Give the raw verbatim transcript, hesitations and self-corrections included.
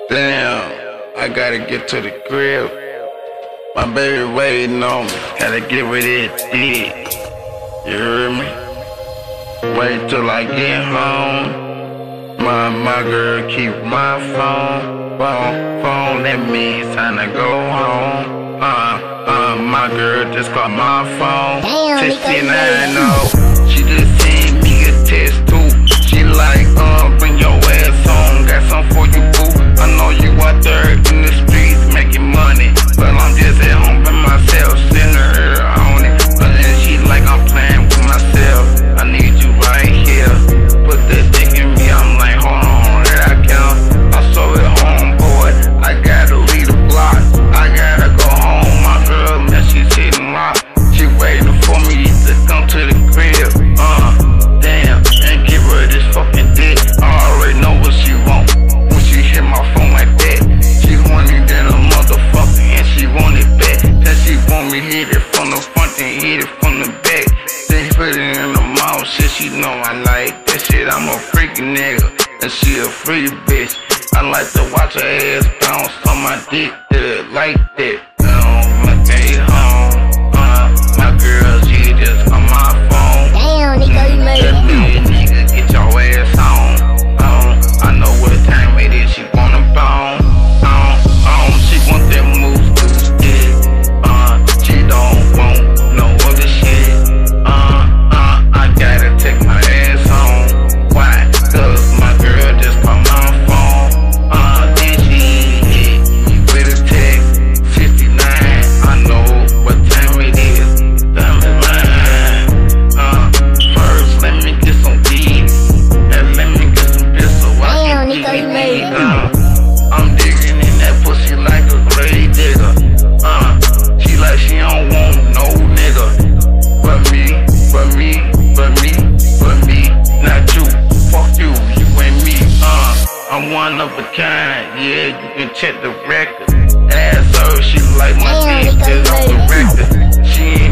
Damn, I gotta get to the crib. My baby waiting on me. Gotta get with it dick. You heard me? Wait till I get home. My my girl keep my phone. Phone, phone, that means time to go home. Uh, uh, my girl just called my phone. sixty-nine, no. She just sent me a text too. She like, uh, bring your ass home. Got something for you, boo. I know you out there in the streets making money, but I'm just at home by myself, sitting her on it. But then she like I'm playing with myself. I need you right here. Put that dick in me. I'm like, hold on, here I come. I'm so at home, boy. I gotta leave the block. I gotta go home. My girl, man, she's sitting locked. She waiting for me to come to the crib. Uh, damn, and give her this fucking dick. I already know what she want. When she hit my phone like that, she horny than a motherfucker, and she want it back. Then she want me hit it from the front and hit it from the back. Then put it in the mouth, shit, she know I like that shit. I'm a freaky nigga, and she a free bitch. I like to watch her ass bounce on my dick, yeah, like that. I don't wanna get home. Uh, my girl, she just on my phone. Damn, nigga, you made it. Hey, nigga, get your ass home. Um, I know what time it is. She wanna bone. Um, um, she want that move to stick. Uh, she don't want no other shit. Uh, uh, I gotta take my ass home. Why? Cause my girl just called my phone. Uh, then she hit me with a text. sixty-nine, I know what time it is. Time is mine. Uh, first let me get some weed, and let me get some piss so I Damn, can nigga, get you made it. uh, I'm digging in that pussy like a grave digger. Uh, she like she don't want no nigga. But me, but me, but me, but me, not you. Fuck you, you and me. Uh, I'm one of a kind, yeah, you can check the record. Ask her, she like my Damn, dick nigga, is you off the made it. record. She ain't